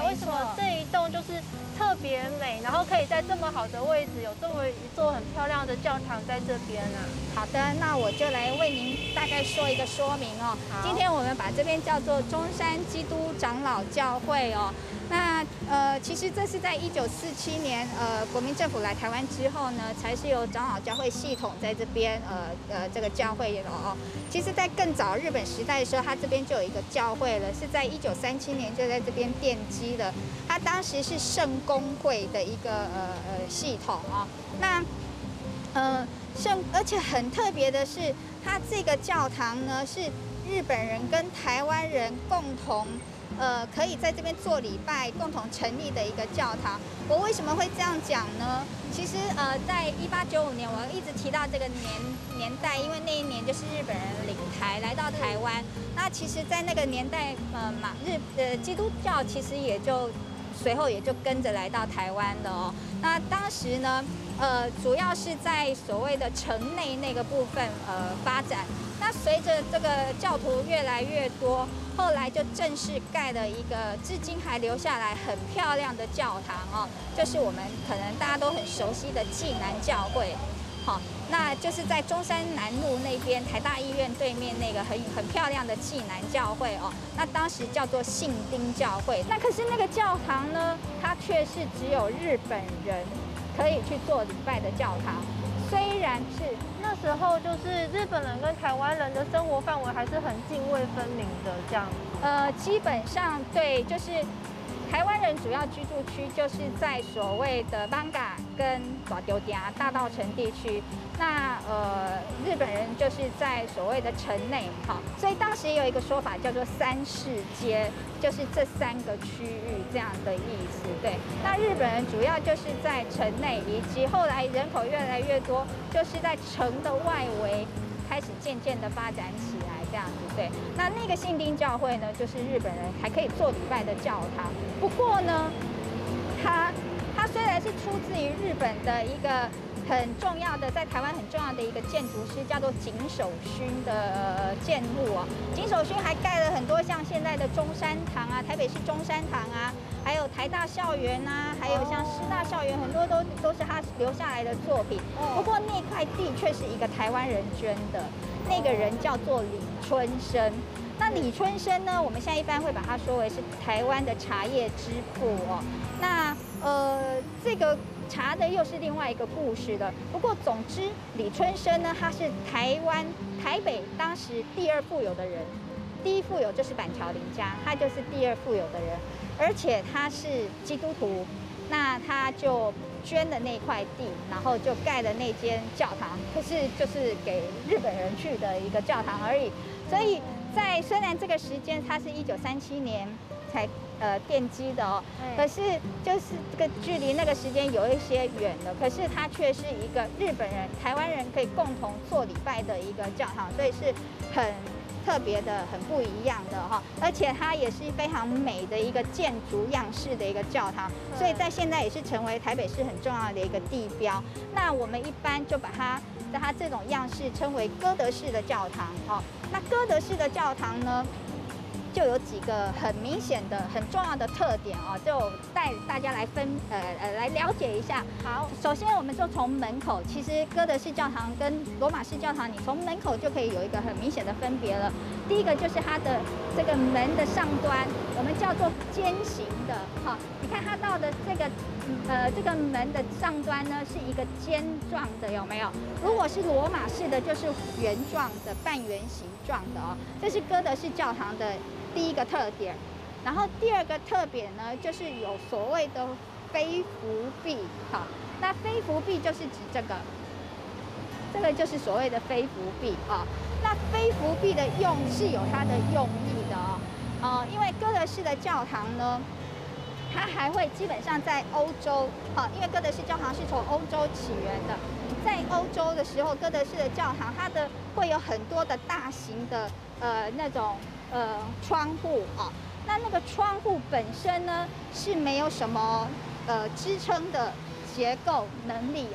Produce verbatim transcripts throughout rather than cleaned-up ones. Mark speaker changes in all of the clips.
Speaker 1: 为什么这一栋就是特别美，然后可以在这么好的位置，有这么一座很漂亮的教堂在这边呢？
Speaker 2: 好的，那我就来为您大概说一个说明哦。今天我们把这边叫做中山基督长老教会哦。那呃，其实这是在一九四七年，呃，国民政府来台湾之后呢，才是由长老教会系统在这边，呃呃，这个教会哦。其实，在更早日本时代的时候，它这边就有一个教会了，是在一九三七年就在这边奠基了。它当时是圣公会的一个呃呃系统啊、哦。那呃圣，而且很特别的是，它这个教堂呢是日本人跟台湾人共同。呃，可以在这边做礼拜，共同成立的一个教堂。我为什么会这样讲呢？其实，呃，在一八九五年，我一直提到这个年年代，因为那一年就是日本人领台来到台湾。那其实，在那个年代，呃，马日呃基督教其实也就随后也就跟着来到台湾了哦。那当时呢，呃，主要是在所谓的城内那个部分呃发展。那随着这个教徒越来越多，后来就正式盖了一个至今还留下来很漂亮的教堂哦，就是我们可能大家都很熟悉的济南教会。好，那就是在中山南路那边台大医院对面那个很很漂亮的济南教会哦。那当时叫做信丁教会。那可是那个教堂呢，它却是只有日本人可以去做礼拜的教堂。虽然是
Speaker 1: 那时候，就是日本人跟台湾人的生活范围还是很泾渭分明的这样。
Speaker 2: 呃，基本上对，就是台湾人主要居住区就是在所谓的艋舺跟大丢店大稻埕地区。那呃，日本人就是在所谓的城内，好，所以当时也有一个说法叫做三市街，就是这三个区域这样的意思。对，那日本人主要就是在城内，以及后来人口越来越多，就是在城的外围开始渐渐的发展起来，这样子。对，那那个信丁教会呢，就是日本人还可以做礼拜的教堂。不过呢，它它虽然是出自于日本的一个很重要的，在台湾很重要的一个建筑师，叫做井守勋的、呃、建物哦。井守勋还盖了很多像现在的中山堂啊，台北市中山堂啊，还有台大校园啊，还有像师大校园，很多都都是他留下来的作品。不过那块地却是一个台湾人捐的，那个人叫做李春生。那李春生呢，我们现在一般会把它说为是台湾的茶叶之父哦。那呃，这个茶的又是另外一个故事了。不过总之，李春生呢，他是台湾台北当时第二富有的人，第一富有就是板桥林家，他就是第二富有的人，而且他是基督徒，那他就捐了那块地，然后就盖了那间教堂，可是就是给日本人去的一个教堂而已。所以在虽然这个时间它是一九三七年才呃奠基的哦，可是就是这个距离那个时间有一些远了，可是它却是一个日本人、台湾人可以共同做礼拜的一个教堂，所以是很特别的、很不一样的哈。而且它也是非常美的一个建筑样式的一个教堂，所以在现在也是成为台北市很重要的一个地标。那我们一般就把它在它这种样式称为哥德式的教堂哦。那哥德式的教堂呢，就有几个很明显的、很重要的特点哦，就带大家来分呃呃来了解一下。好，首先我们就从门口，其实哥德式教堂跟罗马式教堂，你从门口就可以有一个很明显的分别了。第一个就是它的这个门的上端，我们叫做尖形的，哈、哦，你看它到的这个。呃，这个门的上端呢是一个尖状的，有没有？如果是罗马式的，就是圆状的、半圆形状的哦。这是哥德式教堂的第一个特点。然后第二个特点呢，就是有所谓的飞扶壁。好，那飞扶壁就是指这个，这个就是所谓的飞扶壁啊、哦。那飞扶壁的用是有它的用意的哦。呃，因为哥德式的教堂呢。它还会基本上在欧洲，好，因为哥德式教堂是从欧洲起源的，在欧洲的时候，哥德式的教堂它的会有很多的大型的呃那种呃窗户啊，那那个窗户本身呢是没有什么呃支撑的结构能力哦，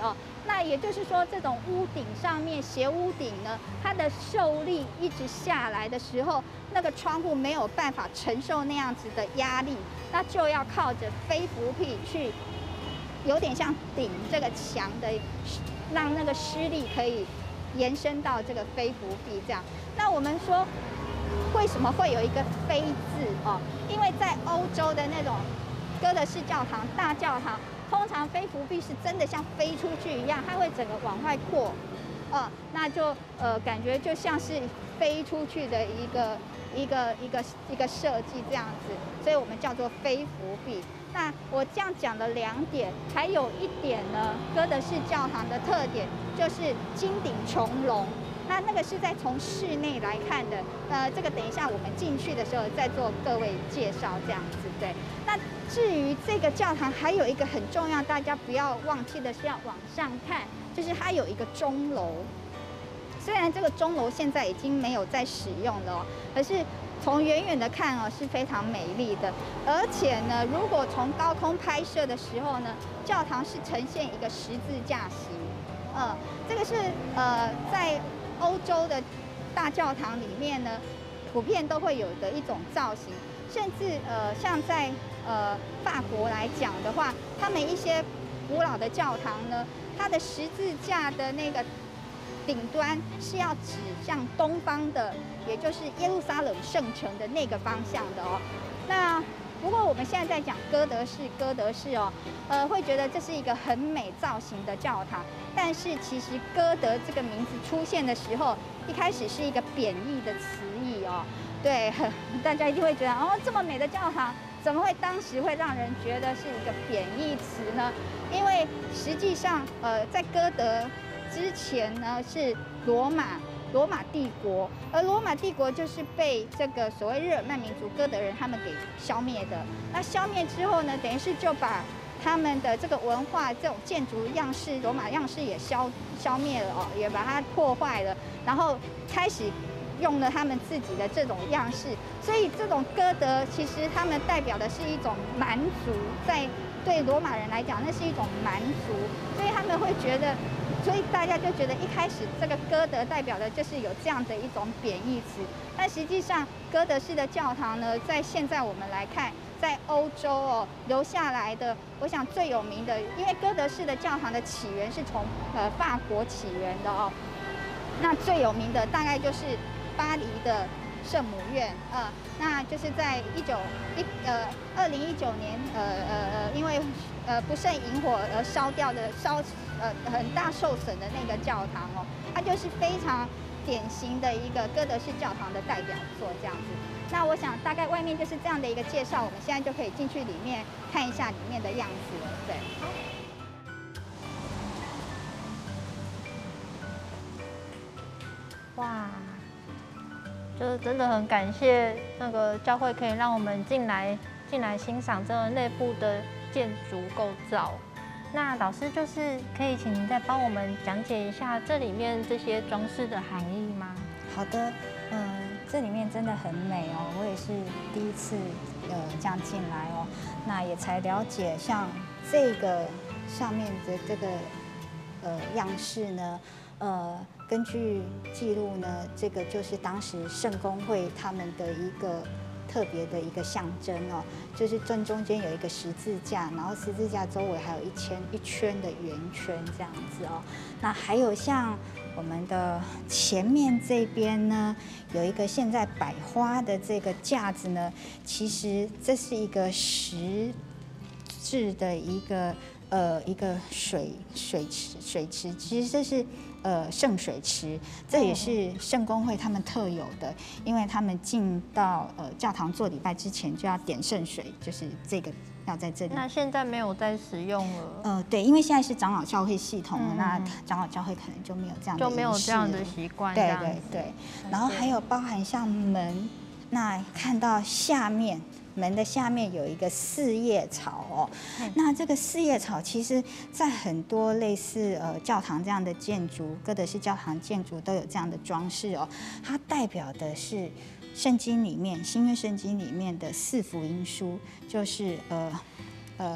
Speaker 2: 那也就是说，这种屋顶上面斜屋顶呢，它的受力一直下来的时候，那个窗户没有办法承受那样子的压力，那就要靠着飞浮壁去，有点像顶这个墙的，让那个施力可以延伸到这个飞浮壁这样。那我们说，为什么会有一个“飞”字哦？因为在欧洲的那种哥德式教堂、大教堂。通常飞浮壁是真的像飞出去一样，它会整个往外扩，哦，那就呃感觉就像是飞出去的一个一个一个一个设计这样子，所以我们叫做飞浮壁。那我这样讲了两点，还有一点呢，哥德式教堂的特点就是金顶重龙。那那个是在从室内来看的，呃，这个等一下我们进去的时候再做各位介绍，这样子对。那至于这个教堂还有一个很重要，大家不要忘记的是要往上看，就是它有一个钟楼。虽然这个钟楼现在已经没有在使用了哦，可是从远远的看哦是非常美丽的。而且呢，如果从高空拍摄的时候呢，教堂是呈现一个十字架形，嗯，这个是呃在欧洲的大教堂里面呢，普遍都会有的一种造型，甚至呃，像在呃法国来讲的话，他们一些古老的教堂呢，它的十字架的那个顶端是要指向东方的，也就是耶路撒冷圣城的那个方向的哦。那不过我们现在在讲哥德式，哥德式哦，呃，会觉得这是一个很美造型的教堂，但是其实歌德这个名字出现的时候，一开始是一个贬义的词义哦，对，大家一定会觉得哦，这么美的教堂，怎么会当时会让人觉得是一个贬义词呢？因为实际上，呃，在歌德之前呢是罗马。罗马帝国，而罗马帝国就是被这个所谓日耳曼民族哥德人他们给消灭的。那消灭之后呢，等于是就把他们的这个文化、这种建筑样式、罗马样式也消消灭了哦，也把它破坏了，然后开始用了他们自己的这种样式。所以这种歌德其实他们代表的是一种蛮族，在对罗马人来讲，那是一种蛮族，所以他们会觉得。所以大家就觉得一开始这个歌德代表的就是有这样的一种贬义词，但实际上哥德式的教堂呢，在现在我们来看，在欧洲哦留下来的，我想最有名的，因为哥德式的教堂的起源是从呃法国起源的哦，那最有名的大概就是巴黎的圣母院，呃，那就是在一九一呃二零一九年，呃呃呃，因为呃不慎引火而烧掉的烧。呃，很大受损的那个教堂哦，它就是非常典型的一个哥德式教堂的代表作这样子。那我想大概外面就是这样的一个介绍，我们现在就可以进去里面看一下里面的样子了。对。
Speaker 1: 哇，就是真的很感谢那个教会可以让我们进来进来欣赏这个内部的建筑构造。那老师就是可以请您再帮我们讲解一下这里面这些装饰的含义吗？
Speaker 3: 好的，嗯、呃，这里面真的很美哦，我也是第一次呃这样进来哦，那也才了解像这个上面的这个呃样式呢，呃，根据记录呢，这个就是当时圣公会他们的一个。特别的一个象征哦，就是正中间有一个十字架，然后十字架周围还有一圈一圈的圆圈这样子哦。那还有像我们的前面这边呢，有一个现在摆花的这个架子呢，其实这是一个石质的一个呃一个水水池水池，其实这是。呃，圣水池，这也是圣公会他们特有的，因为他们进到呃教堂做礼拜之前就要点圣水，就是这个要在这里。
Speaker 1: 那现在没有在使用了。
Speaker 3: 呃，对，因为现在是长老教会系统，嗯、那长老教会可能就没有这样的
Speaker 1: 就没有这样的习惯。
Speaker 3: 对对对，然后还有包含像门，那看到下面。门的下面有一个四叶草哦，嗯、那这个四叶草其实，在很多类似呃教堂这样的建筑，哥德式教堂建筑都有这样的装饰哦，它代表的是圣经里面新约圣经里面的四福音书，就是呃呃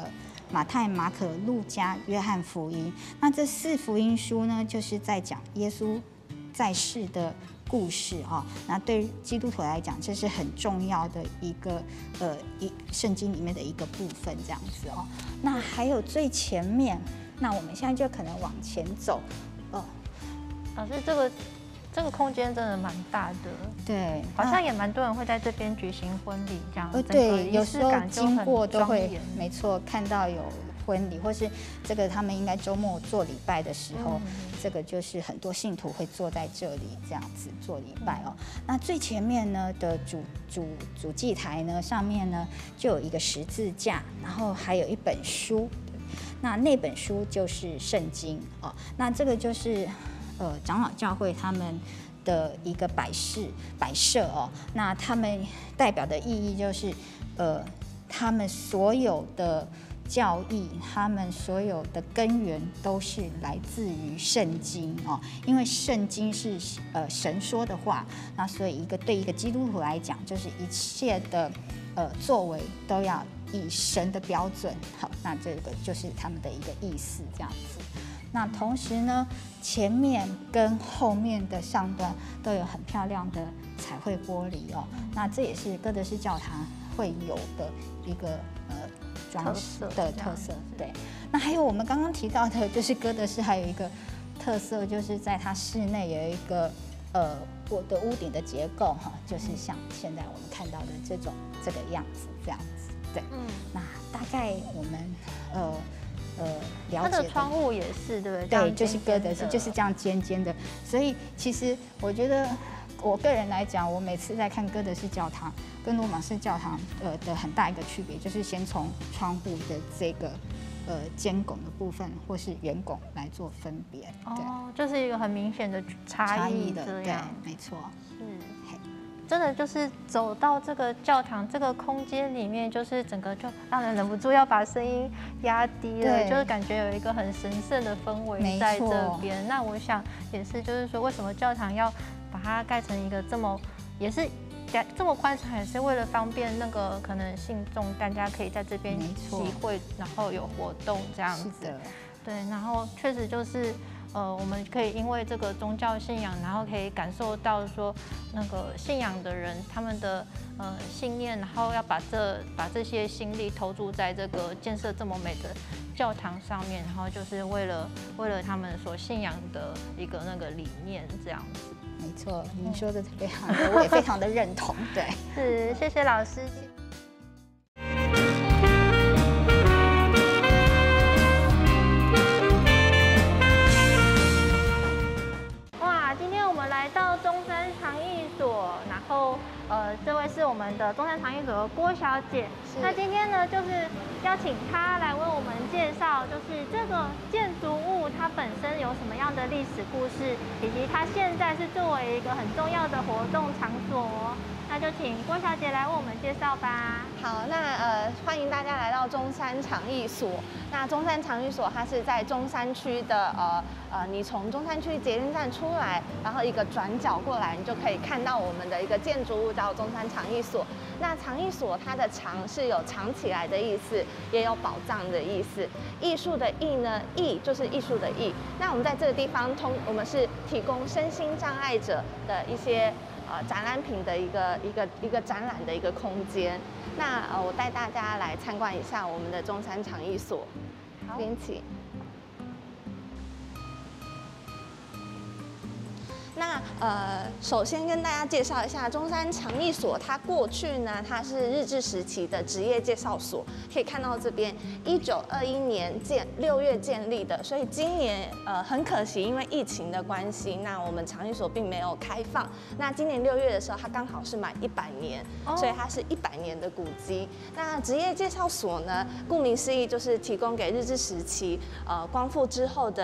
Speaker 3: 马太、马可、路加、约翰福音。那这四福音书呢，就是在讲耶稣在世的故事啊。那对基督徒来讲，这是很重要的一个呃一圣经里面的一个部分，这样子哦。那还有最前面，那我们现在就可能往前走哦。
Speaker 1: 老师，这个这个空间真的蛮大的，
Speaker 3: 对，
Speaker 1: 好像也蛮多人会在这边举行婚礼这样。
Speaker 3: 呃，对，有时候经过都会，没错，看到有婚礼，或是这个他们应该周末做礼拜的时候，嗯、这个就是很多信徒会坐在这里这样子做礼拜哦。嗯、那最前面呢的主主主祭台呢，上面呢就有一个十字架，然后还有一本书，那那本书就是圣经哦。那这个就是呃长老教会他们的一个摆饰摆设哦。那他们代表的意义就是呃他们所有的教义，他们所有的根源都是来自于圣经哦，因为圣经是呃神说的话，那所以一个对一个基督徒来讲，就是一切的呃作为都要以神的标准。好，那这个就是他们的一个意思，这样子。那同时呢，前面跟后面的上端都有很漂亮的彩绘玻璃哦，那这也是哥德式教堂会有的一个呃。装饰的特色，对。那还有我们刚刚提到的，就是哥德式还有一个特色，就是在它室内有一个呃我的屋顶的结构哈，就是像现在我们看到的这种这个样子，这样子，对。嗯。那大概我们呃呃了解。它
Speaker 1: 的窗户也是，对不对？
Speaker 3: 对，就是哥德式，就是这样尖尖的。所以其实我觉得。我个人来讲，我每次在看哥德式教堂跟罗马式教堂呃的很大一个区别，就是先从窗户的这个呃尖拱的部分或是圆拱来做分别。
Speaker 1: 哦，就是一个很明显的差异的，
Speaker 3: 对，没错。
Speaker 1: 是，真的就是走到这个教堂这个空间里面，就是整个就让人忍不住要把声音压低了，就是感觉有一个很神圣的氛围在这边。那我想也是，就是说为什么教堂要把它盖成一个这么也是这么宽敞，也是为了方便那个可能信众大家可以在这边集会，然后有活动这样子。对，然后确实就是呃，我们可以因为这个宗教信仰，然后可以感受到说那个信仰的人他们的呃信念，然后要把这把这些心力投注在这个建设这么美的教堂上面，然后就是为了为了他们所信仰的一个那个理念这样子。
Speaker 3: 没错，您说的非常的，我也非常的认同。对，
Speaker 1: 是，谢谢老师。哇，今天我们来到中山长艺所，然后呃，这位是我们的中山长艺所的郭小姐。那今天呢，就是邀请她来为我们介绍，就是这个建筑物它本身有什么样的历史故事，以及它现在是作为一个很重要的活动场所。那就请郭小姐来为我们介绍吧。
Speaker 4: 好，那呃，欢迎大家来到中山长艺所。那中山长艺所它是在中山区的呃呃，你从中山区捷运站出来，然后一个转角过来，你就可以看到我们的一个建筑物叫中山长艺所。那长艺所它的长是有藏起来的意思，也有宝藏的意思。艺术的艺呢，艺就是艺术的艺。那我们在这个地方通，我们是提供身心障碍者的一些呃展览品的一个一个一个展览的一个空间。那呃，我带大家来参观一下我们的中山长艺所。好，这边请。那呃，首先跟大家介绍一下中山长艺所，它过去呢，它是日治时期的职业介绍所。可以看到这边，一九二一年建六月建立的，所以今年呃很可惜，因为疫情的关系，那我们长艺所并没有开放。那今年六月的时候，它刚好是满一百年，所以它是一百年的古迹。那职业介绍所呢，顾名思义就是提供给日治时期呃光复之后的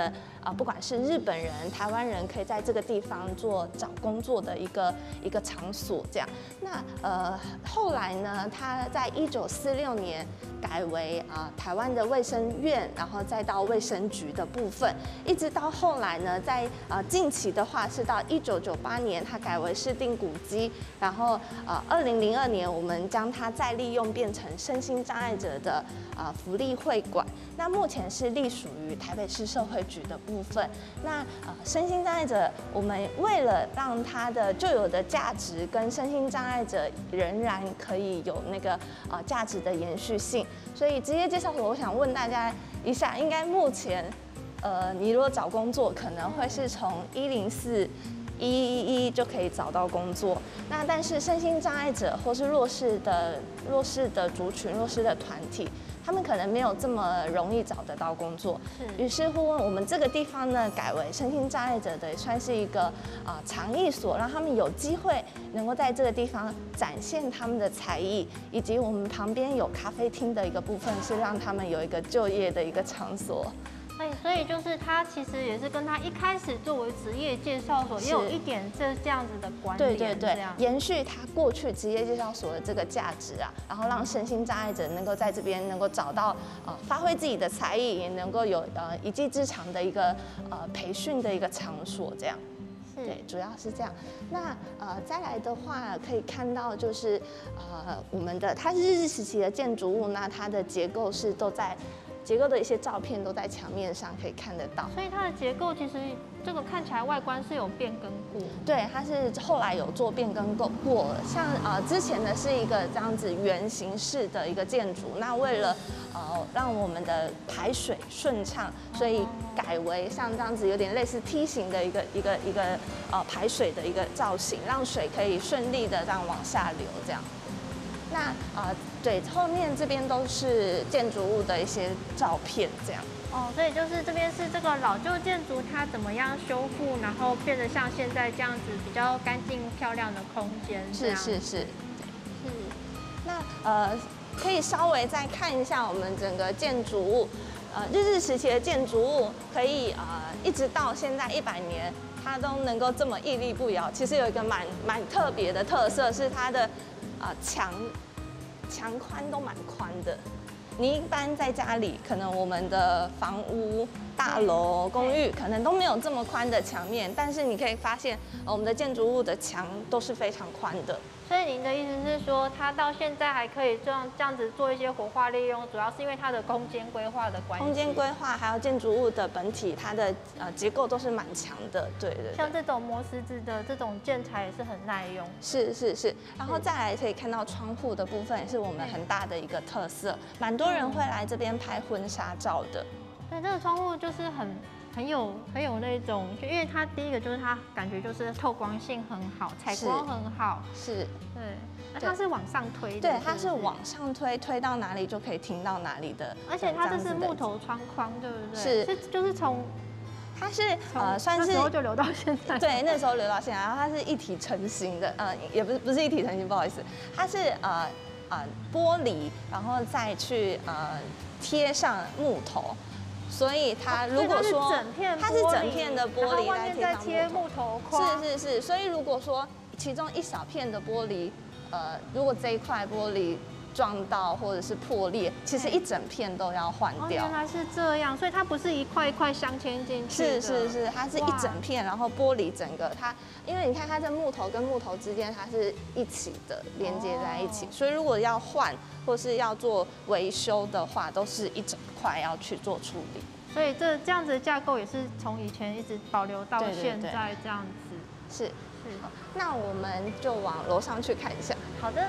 Speaker 4: 啊、呃，不管是日本人、台湾人，可以在这个地方做找工作的一个一个场所。这样，那呃后来呢，它在一九四六年改为啊、呃、台湾的卫生院，然后再到卫生局的部分，一直到后来呢，在呃近期的话是到一九九八年，它改为市定古迹，然后呃二零零二年我们将它再利用变成身心障碍者的呃福利会馆。那目前是隶属于台北市社会局的部分。那呃身心障碍者，我们为了让它的旧有的价值跟身心障碍者仍然可以有那个呃价值的延续性，所以职业介绍所，我想问大家一下，应该目前呃你如果找工作，可能会是从一零四。一一一就可以找到工作。那但是身心障碍者或是弱势的弱势的族群、弱势的团体，他们可能没有这么容易找得到工作。是。于是乎，我们这个地方呢，改为身心障碍者的，也算是一个啊长艺所，让他们有机会能够在这个地方展现他们的才艺，以及我们旁边有咖啡厅的一个部分，是让他们有一个就业的一个场所。
Speaker 1: 哎，所以就是他其实也是跟他一开始作为职业介绍所也有一点这这样子的关联，
Speaker 4: 对对对，延续他过去职业介绍所的这个价值啊，然后让身心障碍者能够在这边能够找到呃发挥自己的才艺，也能够有呃一技之长的一个呃培训的一个场所，这样。对，主要是这样。那呃再来的话，可以看到就是呃我们的它是日治时期的建筑物，那它的结构是都在。结构的一些照片都在墙面上可以看得到，
Speaker 1: 所以它的结构其实这个看起来外观是有变更过。
Speaker 4: 对，它是后来有做变更过过，像呃之前的是一个这样子圆形式的一个建筑，那为了呃让我们的排水顺畅，所以改为像这样子有点类似梯形的一个一个一个呃排水的一个造型，让水可以顺利的这样往下流这样。那呃，对，后面这边都是建筑物的一些照片，这样。
Speaker 1: 哦，所以就是这边是这个老旧建筑，它怎么样修复，然后变得像现在这样子比较干净漂亮的空间。
Speaker 4: 是是是。是。那呃，可以稍微再看一下我们整个建筑物，呃，日治时期的建筑物，可以呃一直到现在一百年，它都能够这么屹立不摇。其实有一个蛮蛮特别的特色是它的。啊，墙墙宽都蛮宽的。你一般在家里，可能我们的房屋、大楼、公寓可能都没有这么宽的墙面，但是你可以发现，呃、我们的建筑物的墙都是非常宽的。
Speaker 1: 所以您的意思是说，它到现在还可以这样这样子做一些活化利用，主要是因为它的空间规划的关系。
Speaker 4: 空间规划还有建筑物的本体，它的呃结构都是蛮强的，对 对, 对。
Speaker 1: 像这种磨石子的这种建材也是很耐用。
Speaker 4: 是是是，然后再来可以看到窗户的部分，也是我们很大的一个特色，蛮多人会来这边拍婚纱照的。
Speaker 1: 对，这个窗户就是很。很有很有那种，就因为它第一个就是它感觉就是透光性很好，采光很好，
Speaker 4: 是，
Speaker 1: 对，那它是往上推的，
Speaker 4: 对，它是往上推，推到哪里就可以停到哪里的，
Speaker 1: 而且它这是木头窗框，对不对？
Speaker 4: 是，
Speaker 1: 是就是从，
Speaker 4: 它是呃算是
Speaker 1: 那时候就留到现在，
Speaker 4: 对，那时候留到现在，然后它是一体成型的，呃，也不是不是一体成型，不好意思，它是呃呃玻璃，然后再去呃贴上木头。所以它如果说它是整片的玻璃来贴上
Speaker 1: 贴木头框，
Speaker 4: 是是是。所以如果说其中一小片的玻璃，呃，如果这一块玻璃撞到或者是破裂，其实一整片都要换掉。
Speaker 1: 哦，原来是这样，所以它不是一块一块镶嵌进去的。
Speaker 4: 是是是，它是一整片，然后玻璃整个它，因为你看它这木头跟木头之间它是一起的连接在一起，哦、所以如果要换或是要做维修的话，都是一整块要去做处理。
Speaker 1: 所以这这样子的架构也是从以前一直保留到现在这样子。
Speaker 4: 是是。那我们就往楼上去看一下。
Speaker 1: 好的。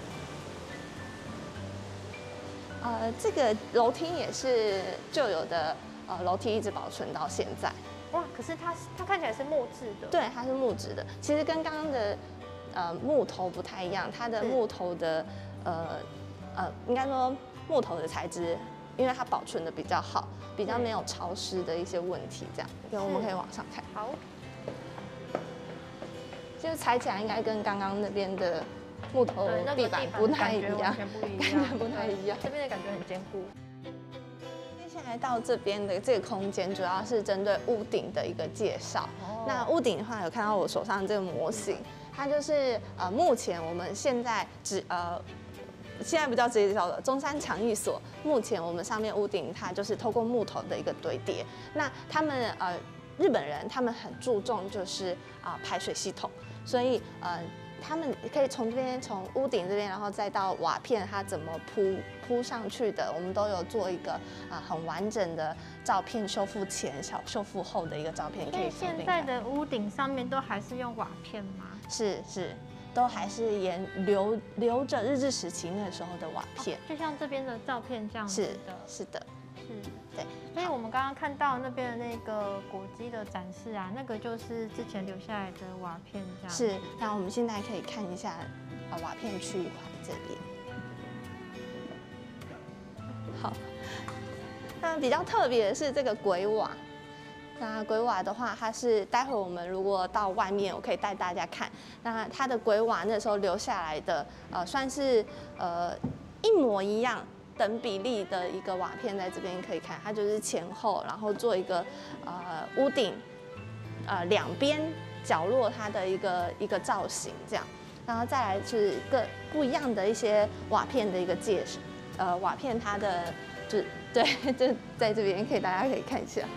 Speaker 4: 呃，这个楼梯也是旧有的呃楼梯，一直保存到现在。
Speaker 1: 哇，可是它它看起来是木质的。
Speaker 4: 对，它是木质的。其实跟刚刚的呃木头不太一样，它的木头的呃呃应该说木头的材质，因为它保存的比较好，比较没有潮湿的一些问题。这样，对，我们可以往上看。
Speaker 1: 好。
Speaker 4: 就是踩起来应该跟刚刚那边的木头地板不太一样，感觉不太一样。
Speaker 1: 这边的感觉很坚固。
Speaker 4: 接下来到这边的这个空间，主要是针对屋顶的一个介绍。哦、那屋顶的话，有看到我手上这个模型，它就是呃，目前我们现在只呃。现在不叫职业介绍的中山长艺所，目前我们上面屋顶它就是透过木头的一个堆叠。那他们呃日本人他们很注重就是啊、呃、排水系统，所以呃他们可以从这边从屋顶这边，然后再到瓦片它怎么铺铺上去的，我们都有做一个啊、呃、很完整的照片，修复前、小修复后的一个照片可以。
Speaker 1: 所以现在的屋顶上面都还是用瓦片吗？
Speaker 4: 是是。都还是沿留留着日治时期那时候的瓦片，
Speaker 1: 哦、就像这边的照片这样子的。
Speaker 4: 是是的，
Speaker 1: 是，
Speaker 4: 对。
Speaker 1: 所以我们刚刚看到那边的那个古迹的展示啊，那个就是之前留下来的瓦片这样。
Speaker 4: 是，那我们现在可以看一下呃瓦片区块这边。好，那比较特别的是这个鬼瓦。那鬼瓦的话，它是待会我们如果到外面，我可以带大家看。那它的鬼瓦那时候留下来的，呃，算是呃一模一样等比例的一个瓦片，在这边可以看，它就是前后，然后做一个呃屋顶，呃两边角落它的一个一个造型这样。然后再来是各不一样的一些瓦片的一个介绍，呃瓦片它的就对，就在这边可以大家可以看一下。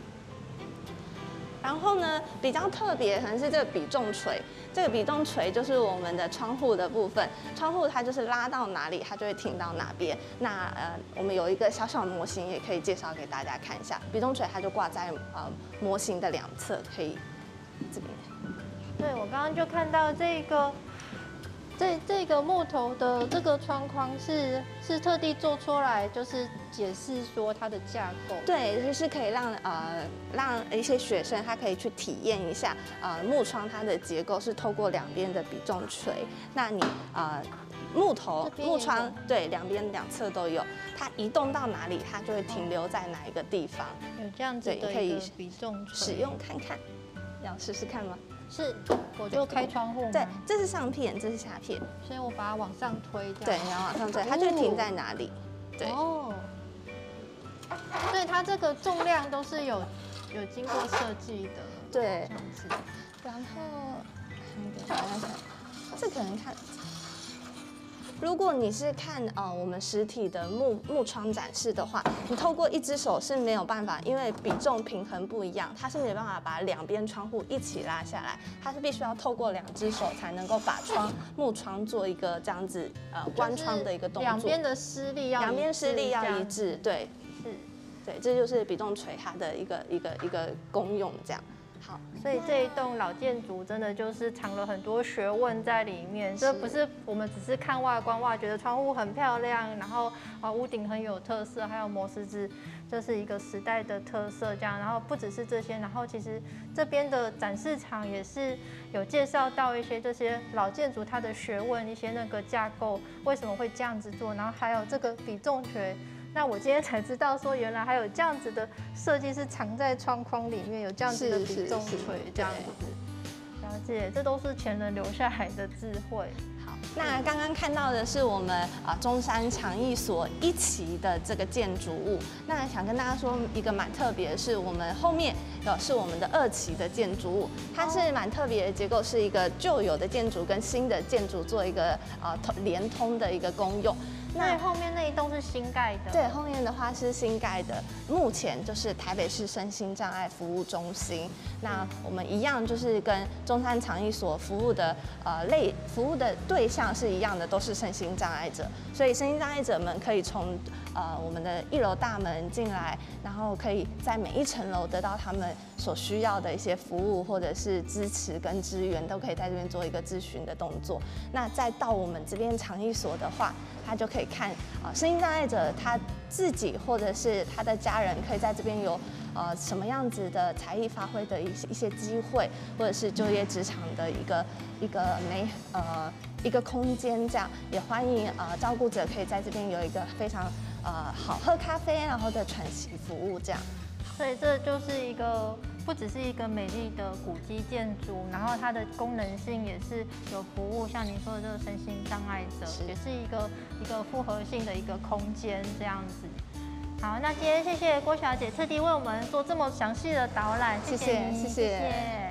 Speaker 4: 然后呢，比较特别可能是这个比重锤，这个比重锤就是我们的窗户的部分，窗户它就是拉到哪里，它就会停到哪边。那呃，我们有一个小小模型，也可以介绍给大家看一下。比重锤它就挂在呃模型的两侧，可以这边。
Speaker 1: 对，我刚刚就看到这个。这这个木头的这个窗框是是特地做出来，就是解释说它的架构。
Speaker 4: 对，就是可以让呃让一些学生他可以去体验一下呃木窗它的结构是透过两边的比重锤。那你呃木头木窗对两边两侧都有，它移动到哪里，它就会停留在哪一个地方。
Speaker 1: 有这样子的一个比重锤，
Speaker 4: 使用看看，要试试看吗？
Speaker 1: 是，我就开窗户吗？
Speaker 4: 对，这是上片，这是下片，
Speaker 1: 所以我把它往上推，这样。
Speaker 4: 对，你要往上推，它就会停在哪里。对。哦。
Speaker 1: 所以它这个重量都是有有经过设计的。
Speaker 4: 对。
Speaker 1: 这样子。
Speaker 4: 然后，看一个，这可能看。如果你是看呃我们实体的木木窗展示的话，你透过一只手是没有办法，因为比重平衡不一样，它是没办法把两边窗户一起拉下来，它是必须要透过两只手才能够把窗木窗做一个这样子呃关窗的一个动作。
Speaker 1: 两边的施力要
Speaker 4: 两边施力要一致，对，
Speaker 1: 是，
Speaker 4: 对，这就是比重锤它的一个一个一个功用这样。好，
Speaker 1: 所以这一栋老建筑真的就是藏了很多学问在里面。这不是我们只是看外观哇，觉得窗户很漂亮，然后啊屋顶很有特色，还有磨石子，这是一个时代的特色这样。然后不只是这些，然后其实这边的展示场也是有介绍到一些这些老建筑它的学问，一些那个架构为什么会这样子做，然后还有这个比重锤。那我今天才知道，说原来还有这样子的设计是藏在窗框里面，有这样子的比重锤，这样子。了解，这都是前人留下来的智慧。
Speaker 4: 好，那刚刚看到的是我们啊中山长艺所一期的这个建筑物。那想跟大家说一个蛮特别的是，我们后面有是我们的二期的建筑物，它是蛮特别的结构，是一个旧有的建筑跟新的建筑做一个啊连通的一个功用。
Speaker 1: 那后面那一栋是新盖的，
Speaker 4: 对，后面的话是新盖的，目前就是台北市身心障碍服务中心。那我们一样就是跟中山长艺所服务的呃类服务的对象是一样的，都是身心障碍者，所以身心障碍者们可以从呃我们的一楼大门进来，然后可以在每一层楼得到他们所需要的一些服务或者是支持跟支援，都可以在这边做一个咨询的动作。那再到我们这边长艺所的话，他就可以看啊，身心障碍者他自己或者是他的家人可以在这边有呃什么样子的才艺发挥的一些一些机会，或者是就业职场的一个一个美呃一个空间，这样也欢迎呃照顾者可以在这边有一个非常呃好喝咖啡然后的喘息服务这样。
Speaker 1: 所以这就是一个不只是一个美丽的古迹建筑，然后它的功能性也是有服务，像您说的这个身心障碍者，也是一个一个复合性的一个空间这样子。 好，那今天谢谢郭小姐特地为我们做这么详细的导览，
Speaker 4: 谢谢
Speaker 1: 你
Speaker 4: 谢谢。